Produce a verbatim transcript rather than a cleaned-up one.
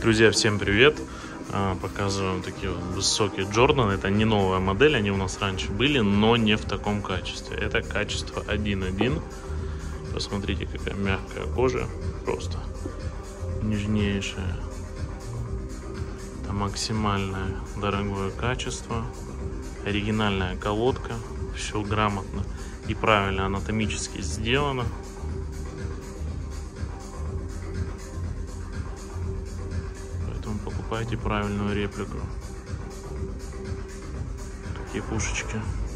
Друзья, всем привет! Показываем такие вот высокие Jordan. Это не новая модель, они у нас раньше были, но не в таком качестве. Это качество один один. Посмотрите, какая мягкая кожа, просто нежнейшая. Это максимальное дорогое качество, оригинальная колодка, все грамотно и правильно анатомически сделано. Поэтому покупайте правильную реплику. Такие пушечки.